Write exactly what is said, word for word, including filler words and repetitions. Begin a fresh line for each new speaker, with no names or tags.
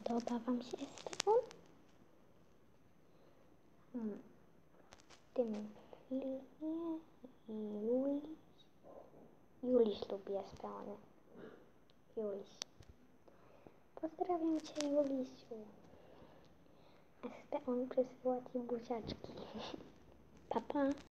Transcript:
Podoba wam się Esteban? Hmm. Dymfilię i Juliś. Juliś lubi Esteony. Juliś. Pozdrawiam cię, Julisiu. Esteon przysyła ci buziaczki. Pa, pa.